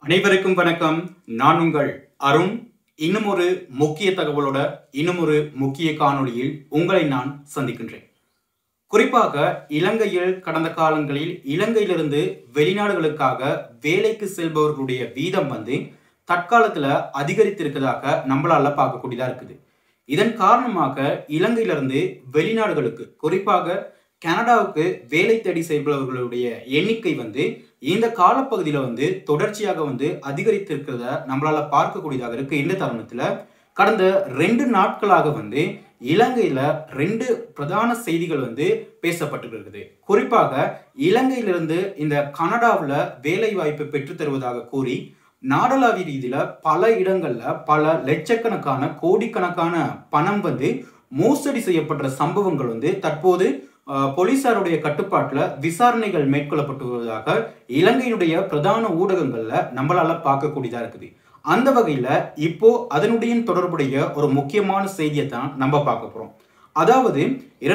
அனைவருக்கும் வணக்கம். நான் உங்கள் அருண். இன்னும் ஒரு முக்கிய தகவலோட இன்னும் ஒரு முக்கிய காணொளியில் உங்களை நான் சந்திக்கின்றேன். குறிப்பாக இலங்கையில் கடந்த காலங்களில் இலங்கையிலிருந்து வெளிநாடுகளுக்காக வேலைக்கு செல்பவர்களுடைய வீதம் தற்காலத்துல அதிகரித்திருக்கிறதாக நம்மளால பார்க்கக்கூடியதா இருக்குது. இதன் காரணமாக இலங்கையிலிருந்து வெளிநாடுகளுக்கு குறிப்பாக கனடாவுக்கு வேலை தேடி செல்பவர்களுடைய எண்ணிக்கை இந்த காலப்பகுதியில தொடர்ச்சியாக அதிகரித்திருக்கிறத நம்மளால பார்க்கக்கூடியதாக இருக்கு. இந்த தருணத்துல கடந்த 2 நாட்களாக இலங்கையில 2 பிரதான செய்திகள் பேசப்பட்டிருக்கிறது. குறிப்பாக இலங்கையிலிருந்து இந்த கனடாவில் வேலை வாய்ப்பு பெற்று தருவதாக கூறி நாடளாவிய ரீதியில பல இடங்கள்ல பல லட்சக்கணக்கான கோடிக்கணக்கான பணம் மோசடி செய்யப்பட்ட சம்பவங்கள் தற்போது போலீசாருடைய கட்டுப்பாட்டுல விசாரணைகள் மேற்கொள்ளப்பட்டு வருவதாக இலங்கையினுடைய பிரதான ஊடகங்கள்ல நம்மளால பார்க்கக்கூடியதா இருக்குது. அந்த வகையில இப்போ அதனுடைய தொடர்புடைய ஒரு முக்கியமான செய்தியை தான் நம்ம பார்க்க போறோம். அதாவது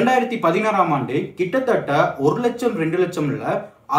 2016ஆம் ஆண்டு கிட்டத்தட்ட 1 லட்சம் 2 லட்சம் இல்ல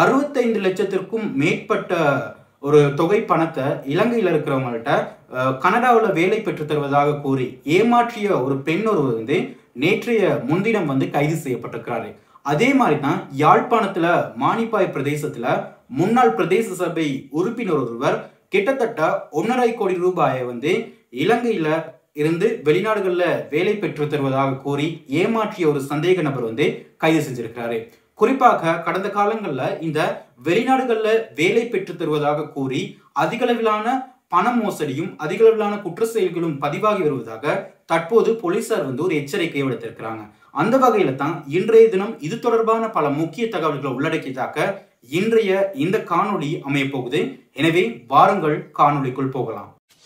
65 லட்சத்திற்கும் மேற்பட்ட ஒரு தொகை பணத்தை இலங்கையில் இருக்கிறவங்கள்ட்ட கனடாவில் வேலை பெற்று தருவதாக கூறி ஏமாற்றிய ஒரு பெண் ஒருவர் நேற்றைய முன்தினம் கைது செய்யப்பட்டிருக்கிறாரு. அதே மாதிரி தான் யாழ்ப்பாணத்துல மானிப்பாய் பிரதேசத்துல முன்னாள் பிரதேச சபை உறுப்பினர் ஒருவர் கிட்டத்தட்ட 1.5 கோடி ரூபாயை இலங்கையில இருந்து வெளிநாடுகள்ல வேலை பெற்று தருவதாக கூறி ஏமாற்றிய ஒரு சந்தேக நபர் கைது செஞ்சிருக்கிறாரு. குறிப்பாக கடந்த காலங்கள்ல இந்த வெளிநாடுகள்ல வேலை பெற்று தருவதாக கூறி அதிகளவிலான பண மோசடியும் அதிகளவிலான குற்ற செயல்களும் பதிவாகி வருவதாக தற்போது போலீசார் ஒரு எச்சரிக்கையை விடுத்திருக்கிறாங்க. அந்த வகையில தான் இன்றைய தினம் இது தொடர்பான பல முக்கிய தகவல்களை உள்ளடக்கியதாக இன்றைய இந்த காணொளி அமைய போகுது. எனவே வாருங்கள் காணொளிக்குள் போகலாம்.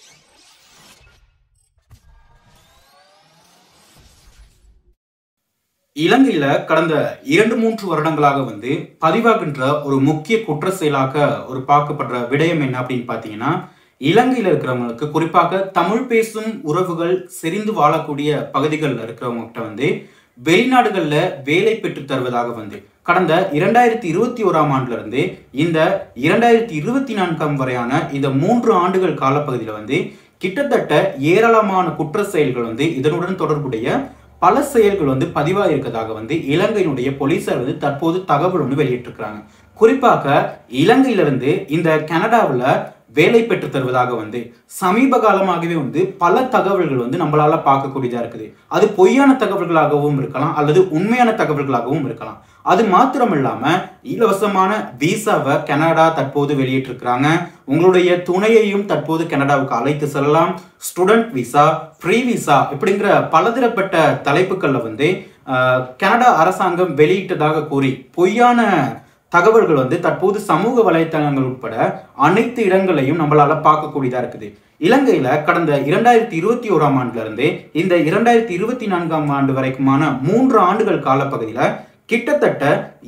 இலங்கையில கடந்த 2-3 வருடங்களாக பதிவாகின்ற ஒரு முக்கிய குற்ற செயலாக ஒரு பார்க்கப்படுற விடயம் என்ன அப்படின்னு பாத்தீங்கன்னா, இலங்கையில இருக்கிறவங்களுக்கு குறிப்பாக தமிழ் பேசும் உறவுகள் செறிந்து வாழக்கூடிய பகுதிகளில் இருக்கிறவங்ககிட்ட வெளிநாடுகள்ல வேலை பெற்று தருவதாக கடந்த 2021ஆம் ஆண்டுல இருந்து இந்த 2024ஆம் வரையான இந்த 3 ஆண்டுகள் காலப்பகுதியில கிட்டத்தட்ட ஏராளமான குற்ற செயல்கள் இதனுடன் தொடர்புடைய பல செயல்கள் பதிவாக இருக்கிறதாக இலங்கையினுடைய போலீசார் தற்போது தகவல் வெளியிட்டிருக்கிறாங்க. குறிப்பாக இலங்கையிலிருந்து இந்த கனடாவில் வேலை பெற்று தருவதாக சமீப காலமாகவே பல தகவல்கள் நம்மளால பார்க்கக்கூடியதா இருக்குது. அது பொய்யான தகவல்களாகவும் இருக்கலாம் அல்லது உண்மையான தகவல்களாகவும் இருக்கலாம். அது மாத்திரமில்லாம இலவசமான விசாவை கனடா தற்போது வெளியிட்டிருக்கிறாங்க. உங்களுடைய துணையையும் தற்போது கனடாவுக்கு அழைத்து செல்லலாம். ஸ்டூடெண்ட் விசா, ஃப்ரீ விசா இப்படிங்கிற பலதரப்பட்ட தலைப்புகள்ல கனடா அரசாங்கம் வெளியிட்டதாக கூறி பொய்யான தகவல்கள் தற்போது சமூக வலைத்தளங்கள் உட்பட அனைத்து இடங்களையும் நம்மளால பார்க்கக்கூடியதா இருக்குது. இலங்கையில கடந்த 2021ஆம் ஆண்டுல இருந்து இந்த 2024ஆம் ஆண்டு வரைக்குமான 3 ஆண்டுகள் காலப்பகுதியில கிட்டத்தட்ட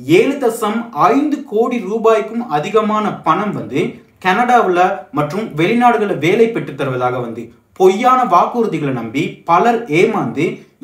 7.5 கோடி ரூபாய்க்கும் அதிகமான பணம் கனடாவில் மற்றும் வெளிநாடுகளில் வேலை பெற்று தருவதாக பொய்யான வாக்குறுதிகளை நம்பி பலர் ஏமாந்து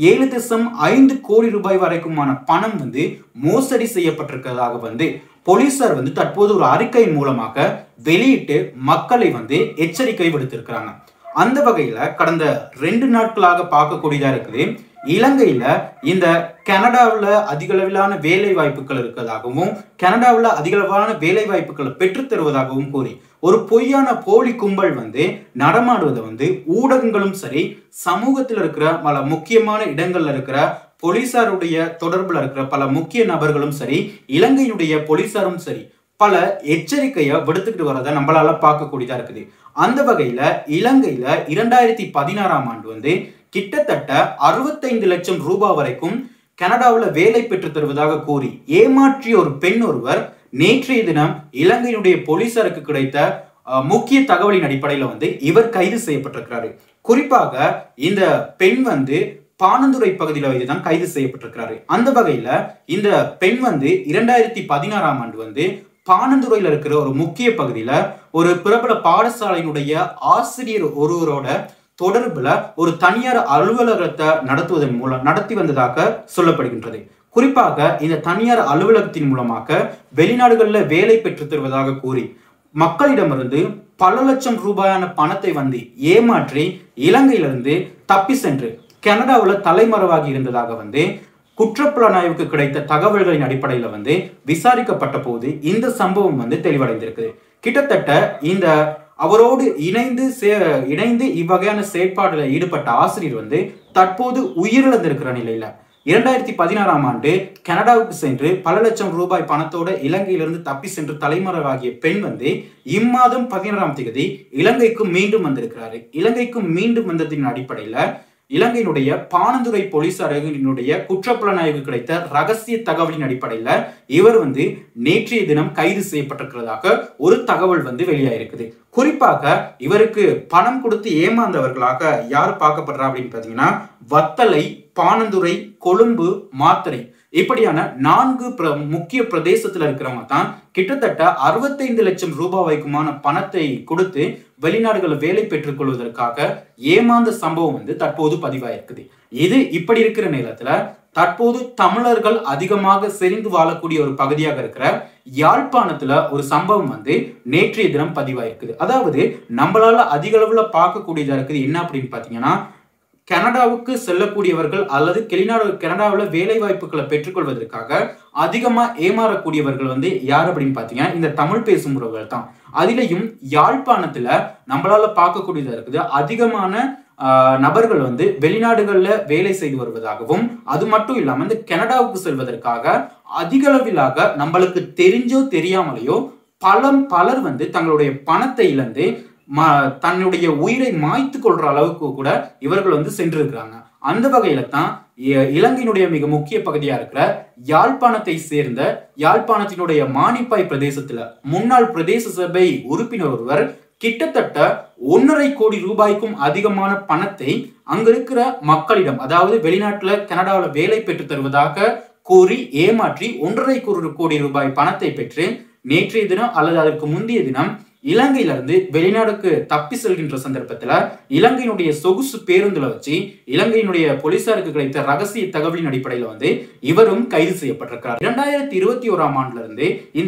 7.5 கோடி ரூபாய் வரைக்குமான பணம் மோசடி செய்யப்பட்டிருக்கிறதாக போலீசார் தற்போது ஒரு அறிக்கையின் மூலமாக வெளியிட்டு மக்களை எச்சரிக்கை விடுத்திருக்கிறாங்க. அந்த வகையில கடந்த 2 நாட்களாக பார்க்கக்கூடியதா இருக்குது. இலங்கையில இந்த கனடாவில் அதிகளவிலான வேலை வாய்ப்புகள் இருக்கிறதாகவும் கனடாவில் அதிகளவான வேலை வாய்ப்புகளை பெற்று தருவதாகவும் கூறி ஒரு பொய்யான போலி கும்பல் நடமாடுவதை ஊடகங்களும் சரி சமூகத்தில் இருக்கிற பல முக்கியமான இடங்கள்ல இருக்கிற போலீசாருடைய தொடர்புல இருக்கிற பல முக்கிய நபர்களும் சரி இலங்கையுடைய போலீசாரும் சரி பல எச்சரிக்கையை விடுத்துக்கிட்டு வரதை நம்மளால பார்க்கக்கூடியதா இருக்குது. அந்த வகையில இலங்கையில 2016ஆம் ஆண்டு கிட்டத்தட்ட 65 லட்சம் ரூபாய் வரைக்கும் கனடாவில் வேலை பெற்று தருவதாக கூறி ஏமாற்றிய ஒரு பெண் ஒருவர் நேற்றைய தினம் இலங்கையினுடைய போலீசாருக்கு கிடைத்த முக்கிய தகவலின் அடிப்படையில் இவர் கைது செய்யப்பட்டிருக்கிறாரு. குறிப்பாக இந்த பெண் பாணந்துறை பகுதியில் தான் கைது செய்யப்பட்டிருக்கிறாரு. அந்த வகையில இந்த பெண் 2016ஆம் ஆண்டு பாணந்துறையில் இருக்கிற ஒரு முக்கிய பகுதியில ஒரு பிரபல பாடசாலையினுடைய ஆசிரியர் ஒருவரோட தொடர்புல ஒரு தனியார் அலுவலகத்தை நடத்தி வந்ததாக சொல்லப்படுகின்றது. குறிப்பாக இந்த தனியார் அலுவலகத்தின் மூலமாக வெளிநாடுகளில் வேலை பெற்று தருவதாக கூறி மக்களிடமிருந்து பல லட்சம் ரூபாயான பணத்தை வந்து ஏமாற்றி இலங்கையிலிருந்து தப்பி சென்று கனடாவில் தலைமறைவாகி இருந்ததாக வந்து குற்றப்புலனாய்வுக்கு கிடைத்த தகவல்களின் அடிப்படையில் வந்து விசாரிக்கப்பட்ட போது இந்த சம்பவம் வந்து தெளிவடைந்திருக்கு. கிட்டத்தட்ட இந்த அவரோடு இணைந்து இவ்வகையான செயற்பாடுல ஈடுபட்ட ஆசிரியர் வந்து தற்போது உயிரிழந்திருக்கிற நிலையில 2016ஆம் ஆண்டு கனடாவுக்கு சென்று பல லட்சம் ரூபாய் பணத்தோட இலங்கையிலிருந்து தப்பி சென்று தலைமறைவாகிய பெண் வந்து இம்மாதம் 16ஆம் தேதி இலங்கைக்கு மீண்டும் வந்திருக்கிறாரு. இலங்கைக்கு மீண்டும் வந்ததின் அடிப்படையில இலங்கையினுடைய பாணந்துறை போலீசாரினுடைய குற்றப்புலனாய்வு கிடைத்த ரகசிய தகவலின் அடிப்படையில இவர் வந்து நேற்றைய தினம் கைது செய்யப்பட்டிருக்கிறதாக ஒரு தகவல் வந்து வெளியாயிருக்குது. குறிப்பாக இவருக்கு பணம் கொடுத்து ஏமாந்தவர்களாக யார் பார்க்கப்படுறா அப்படின்னு பாத்தீங்கன்னா வத்தலை, பாணந்துறை, கொழும்பு, மாத்தறை இப்படியான 4 முக்கிய பிரதேசத்துல இருக்கிறவங்க தான் கிட்டத்தட்ட 65 லட்சம் ரூபாய் வரைக்குமான பணத்தை கொடுத்து வெளிநாடுகளை வேலை பெற்றுக் கொள்வதற்காக ஏமாந்த சம்பவம் வந்து தற்போது பதிவாயிருக்குது. இது இப்படி இருக்கிற நேரத்துல தற்போது தமிழர்கள் அதிகமாக செறிந்து வாழக்கூடிய ஒரு பகுதியாக இருக்கிற யாழ்ப்பாணத்துல ஒரு சம்பவம் வந்து நேற்றைய தினம் பதிவாயிருக்குது. அதாவது நம்மளால அதிக அளவுல பார்க்கக்கூடியதா இருக்குது. என்ன அப்படின்னு பாத்தீங்கன்னா கனடாவுக்கு செல்லக்கூடியவர்கள் அல்லது கனடாவில் வேலை வாய்ப்புகளை பெற்றுக்கொள்வதற்காக அதிகமா ஏமாறக்கூடியவர்கள் வந்து யார் அப்படின்னு பாத்தீங்கன்னா இந்த தமிழ் பேசும் உறவுகள் தான். அதிலையும் யாழ்ப்பாணத்துல நம்மளால பார்க்கக்கூடியதா இருக்குது அதிகமான நபர்கள் வந்து வெளிநாடுகள்ல வேலை செய்து வருவதாகவும் அது மட்டும் இல்லாம இந்த கனடாவுக்கு செல்வதற்காக அதிக அளவிலாக நம்மளுக்கு தெரிஞ்சோ தெரியாமலையோ பலர் வந்து தங்களுடைய பணத்தை இழந்து தன்னுடைய உயிரை மாய்த்து கொள்ற அளவுக்கு கூட இவர்கள் வந்து சென்றிருக்கிறாங்க. அந்த வகையில தான் இலங்கையினுடைய மிக முக்கிய பகுதியா இருக்கிற யாழ்ப்பாணத்தை சேர்ந்த யாழ்ப்பாணத்தினுடைய மானிப்பாய் பிரதேசத்துல முன்னாள் பிரதேச சபை உறுப்பினர் ஒருவர் கிட்டத்தட்ட 1.5 கோடி ரூபாய்க்கும் அதிகமான பணத்தை அங்க இருக்கிற மக்களிடம், அதாவது வெளிநாட்டுல கனடாவில் வேலை பெற்று தருவதாக கூறி ஏமாற்றி 1.5 கோடி ரூபாய் பணத்தை பெற்று நேற்றைய தினம் அல்லது அதற்கு முந்தைய தினம் இலங்கையிலிருந்து வெளிநாடுக்கு தப்பி செல்கின்ற சந்தர்ப்பத்துல இலங்கையினுடைய சொகுசு பேருந்துல வச்சு இலங்கையினுடைய போலீசாருக்கு கிடைத்த ரகசிய தகவலின் அடிப்படையில வந்து இவரும் கைது செய்யப்பட்டிருக்கிறார். 2021ஆம் ஆண்டுல இருந்து இந்த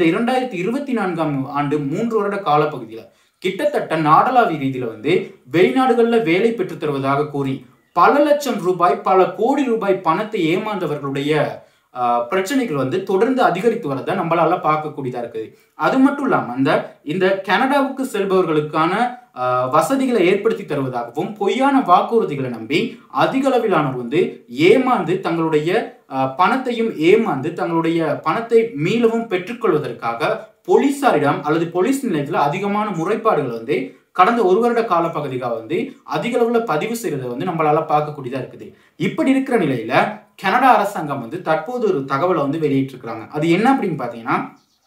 2024ஆம் ஆண்டு 3 வருட காலப்பகுதியில கிட்டத்தட்ட நாடளாவிய ரீதியில வந்து வெளிநாடுகள்ல வேலை பெற்று தருவதாக கூறி பல லட்சம் ரூபாய், பல கோடி ரூபாய் பணத்தை ஏமாந்தவர்களுடைய பிரச்சனைகள் வந்து தொடர்ந்து அதிகரித்து வரதை நம்மளால பார்க்கக்கூடியதா இருக்குது. அது மட்டும் இல்லாம இந்த கனடாவுக்கு செல்பவர்களுக்கான வசதிகளை ஏற்படுத்தி தருவதாகவும் பொய்யான வாக்குறுதிகளை நம்பி அதிக அளவிலானவர் வந்து ஏமாந்து தங்களுடைய பணத்தையும் ஏமாந்து தங்களுடைய பணத்தை மீளவும் பெற்றுக்கொள்வதற்காக போலீசாரிடம் அல்லது போலீஸ் நிலையத்தில் அதிகமான முறைப்பாடுகள் வந்து கடந்த 1 வருட கால பகுதிக்காக வந்து அதிக அளவுல பதிவு செய்யறதை வந்து நம்மளால பார்க்கக்கூடியதா இருக்குது. இப்படி இருக்கிற நிலையில கனடா அரசாங்கம் வந்து தற்போது ஒரு தகவலை வந்து வெளியிட்டிருக்கிறாங்க. அது என்ன அப்படின்னு பாத்தீங்கன்னா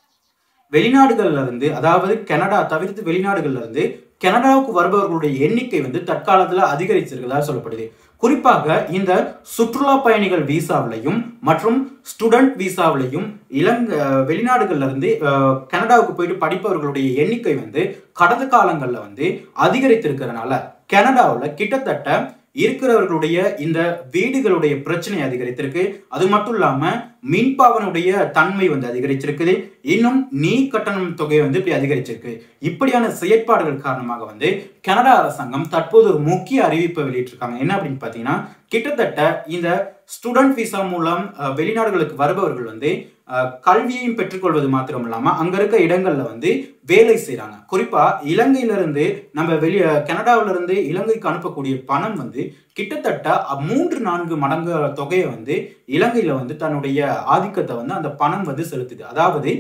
வெளிநாடுகள்ல இருந்து, அதாவது கனடா தவிர்த்து வெளிநாடுகள்ல இருந்து கனடாவுக்கு வருபவர்களுடைய எண்ணிக்கை வந்து தற்காலத்துல அதிகரிச்சிருக்கிறதா சொல்லப்படுது. குறிப்பாக இந்த சுற்றுலா பயணிகள் விசாவிலையும் மற்றும் ஸ்டூடெண்ட் விசாவிலையும் வெளிநாடுகள்ல இருந்து கனடாவுக்கு போயிட்டு படிப்பவர்களுடைய எண்ணிக்கை வந்து கடந்த காலங்கள்ல வந்து அதிகரித்திருக்கிறதுனால கனடாவில் கிட்டத்தட்ட இருக்கிறவர்களுடைய இந்த வீடுகளுடைய பிரச்சனை அதிகரித்திருக்கு. அது மட்டும் இல்லாம மின்பாவனுடைய தன்மை வந்து அதிகரிச்சிருக்குது. இன்னும் நீர் கட்டணம் தொகை வந்து இப்படி அதிகரிச்சிருக்கு. இப்படியான செயற்பாடுகள் காரணமாக வந்து கனடா அரசாங்கம் தற்போது ஒரு முக்கிய அறிவிப்பை வெளியிட்டிருக்காங்க. என்ன அப்படின்னு பாத்தீங்கன்னா கிட்டத்தட்ட இந்த ஸ்டூடெண்ட் விசா மூலம் வெளிநாடுகளுக்கு வருபவர்கள் வந்து கல்வியையும் பெற்றுக்கொள்வது மாத்திரம் இல்லாம அங்க இருக்க இடங்கள்ல வந்து வேலை செய்யறாங்க. குறிப்பா இலங்கையிலிருந்து நம்ம கனடாவில இருந்து இலங்கைக்கு அனுப்பக்கூடிய பணம் வந்து கிட்டத்தட்ட 3-4 மடங்கு தொகையை வந்து இலங்கையில வந்து தன்னுடைய ஆதிக்கத்தை வந்து அந்த பணம் வந்து செலுத்துது. அதாவது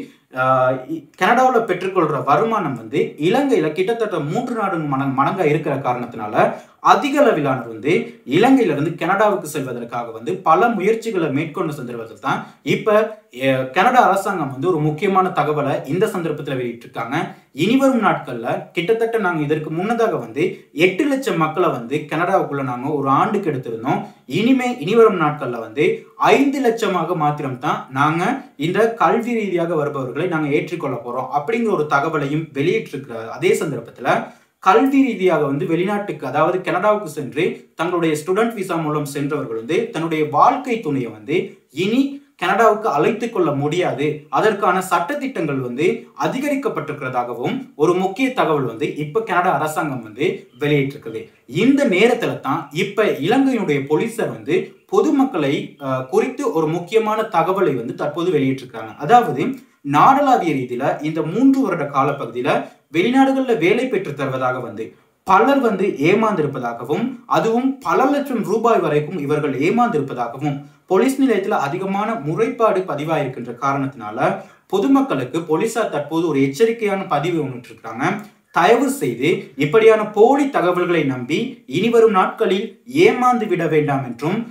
கனடாவில் பெற்றுக்கொள்ற வருமானம் வந்து இலங்கையில கிட்டத்தட்ட 3-4 மடங்கா இருக்கிற காரணத்தினால அதிக அளவிலானவர் வந்து இலங்கையிலிருந்து கனடாவுக்கு செல்வதற்காக வந்து பல முயற்சிகளை மேற்கொண்டு சந்தர்ப்பத்தில் தான் இப்ப கனடா அரசாங்கம் வந்து ஒரு முக்கியமான தகவலை இந்த சந்தர்ப்பத்தில் வெளியிட்டிருக்காங்க. இனிவரும் நாட்கள்ல கிட்டத்தட்ட நாங்க இதற்கு முன்னதாக வந்து 8 லட்சம் மக்களை வந்து கனடாவுக்குள்ள நாங்க ஒரு ஆண்டுக்கு எடுத்திருந்தோம். இனிவரும் நாட்கள்ல வந்து 5 லட்சமாக மாத்திரம் தான் நாங்க இந்த கல்வி ரீதியாக வருபவர்களை நாங்க ஏற்றுக்கொள்ள போறோம் அப்படிங்கிற ஒரு தகவலையும் வெளியிட்டிருக்கிற அதே சந்தர்ப்பத்துல கல்வி ரீதியாக வந்து வெளிநாட்டுக்கு, அதாவது கனடாவுக்கு சென்று தங்களுடைய ஸ்டூடெண்ட் விசா மூலம் சென்றவர்கள் வந்து தன்னுடைய வாழ்க்கை துணையை வந்து இனி கனடாவுக்கு அழைத்துக் கொள்ள முடியாது, அதற்கான சட்டத்திட்டங்கள் வந்து அதிகரிக்கப்பட்டிருக்கிறதாகவும் ஒரு முக்கிய தகவல் வந்து இப்ப கனடா அரசாங்கம் வந்து வெளியிட்டிருக்குது. இந்த நேரத்துல தான் இப்ப இலங்கையினுடைய போலீசார் வந்து பொதுமக்களை குறித்து ஒரு முக்கியமான தகவலை வந்து தற்போது வெளியிட்டிருக்காங்க. அதாவது நாடளாவிய ரீதியில இந்த 3 வருட காலப்பகுதியில வெளிநாடுகள்ல வேலை பெற்று தருவதாக வந்து பலர் வந்து ஏமாந்திருப்பதாகவும், அதுவும் பல லட்சம் ரூபாய் வரைக்கும் இவர்கள் ஏமாந்திருப்பதாகவும் போலீஸ் நிலையத்தில் அதிகமான முறைப்பாடு பதிவாயிருக்கின்ற காரணத்தினால பொதுமக்களுக்கு போலீசார் தற்போது ஒரு எச்சரிக்கையான பதிவு ஒன்று இருக்காங்க. தயவு செய்து இப்படியான போலி தகவல்களை நம்பி இனிவரும் நாட்களில் ஏமாந்து விட வேண்டாம் என்றும்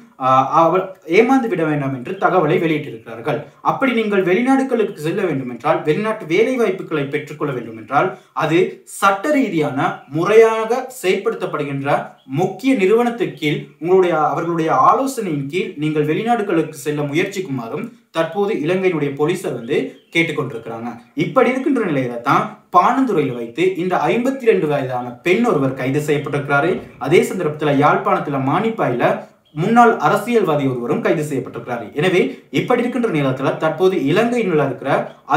தகவலை வெளியிட்டிருக்கிறார்கள். அப்படி நீங்கள் வெளிநாடுகளுக்கு செல்ல வேண்டும் என்றால், வெளிநாட்டு வேலை வாய்ப்புகளை பெற்றுக்கொள்ள வேண்டும் என்றால், அது சட்ட ரீதியான முறையாக செயற்படுத்தப்படுகின்ற முக்கிய நிறுவனத்திற்கு கீழ் அவர்களுடைய ஆலோசனையின் கீழ் நீங்கள் வெளிநாடுகளுக்கு செல்ல முயற்சிக்குமாறும் தற்போது இலங்கையினுடைய போலீசார் வந்து கேட்டுக்கொண்டிருக்கிறாங்க. இப்படி இருக்கின்ற நிலையில தான் பாணந்துறையில் வைத்து இந்த 52 வயதான பெண் ஒருவர் கைது செய்யப்பட்டிருக்கிறாரு. அதே சந்தர்ப்பத்தில் யாழ்ப்பாணத்தில் மானிப்பாயில முன்னாள் அரசியல்வாதி ஒருவரும் கைது செய்யப்பட்டிருக்கிறாரு. எனவே இப்படி இருக்கின்ற நேரத்தில் தற்போது இலங்கையில் இருக்கிற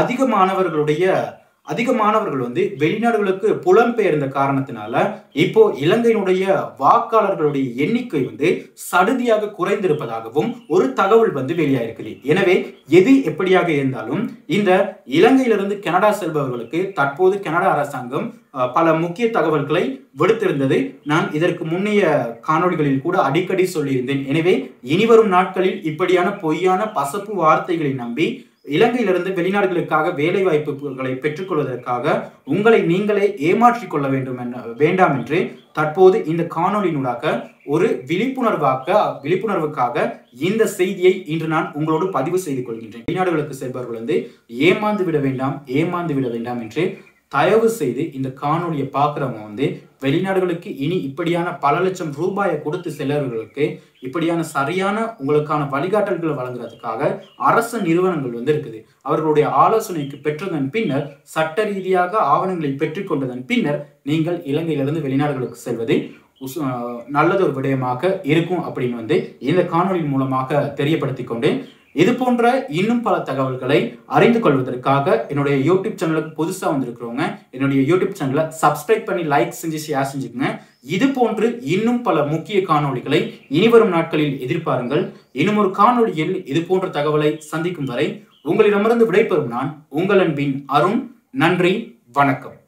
அதிக மாணவர்கள் வந்து வெளிநாடுகளுக்கு புலம்பெயர்ந்த காரணத்தினால இப்போ இலங்கையினுடைய வாக்காளர்களுடைய எண்ணிக்கை வந்து சடுதியாக குறைந்திருப்பதாகவும் ஒரு தகவல் வந்து வெளியாயிருக்குது. எனவே எது எப்படியாக இருந்தாலும் இந்த இலங்கையிலிருந்து கனடா செல்பவர்களுக்கு தற்போது கனடா அரசாங்கம் பல முக்கிய தகவல்களை விடுத்திருந்தது. நான் இதற்கு முன்னைய காணொளிகளில் கூட அடிக்கடி சொல்லியிருந்தேன். எனவே இனிவரும் நாட்களில் இப்படியான பொய்யான பசப்பு வார்த்தைகளை நம்பி இலங்கையிலிருந்து வெளிநாடுகளுக்காக வேலை வாய்ப்புகளை பெற்றுக்கொள்வதற்காக உங்களை நீங்களே ஏமாற்றிக் கொள்ள வேண்டாம் என்று தற்போது இந்த காணொலியினூடாக ஒரு விழிப்புணர்வுக்காக இந்த செய்தியை இன்று நான் உங்களோடு பதிவு செய்து கொள்கின்றேன். வெளிநாடுகளுக்கு செல்பவர்கள் வந்து ஏமாந்து விட வேண்டாம் என்று தயவு செய்து இந்த காணொலியை பார்க்குறவங்க வந்து வெளிநாடுகளுக்கு இனி இப்படியான பல லட்சம் ரூபாயை கொடுத்து செல்பவர்களுக்கு இப்படியான சரியான உங்களுக்கான வழிகாட்டல்களை வழங்குறதுக்காக அரசு நிறுவனங்கள் வந்து இருக்குது. அவர்களுடைய ஆலோசனைக்கு பெற்றதன் பின்னர் சட்ட ரீதியாக ஆவணங்களை பெற்றுக்கொண்டதன் பின்னர் நீங்கள் இலங்கையிலிருந்து வெளிநாடுகளுக்கு செல்வது நல்லதொரு விடயமாக இருக்கும் அப்படின்னு வந்து இந்த காணொலி மூலமாக தெரியப்படுத்திக் கொண்டு இது போன்ற இன்னும் பல தகவல்களை அறிந்து கொள்வதற்காக என்னுடைய யூடியூப் சேனலுக்கு புதுசா வந்திருக்கிறவங்க என்னுடைய யூடியூப் சேனலை சப்ஸ்கிரைப் பண்ணி லைக் செஞ்சு ஷேர் செஞ்சுக்கோங்க. இது போன்று இன்னும் பல முக்கிய காணொளிகளை இனிவரும் நாட்களில் எதிர்பாருங்கள். இன்னும் ஒரு காணொளியில் இது போன்ற தகவலை சந்திக்கும் வரை உங்களிடமிருந்து விடைபெறும் நான் உங்கள் அன்பின் அருண். நன்றி, வணக்கம்.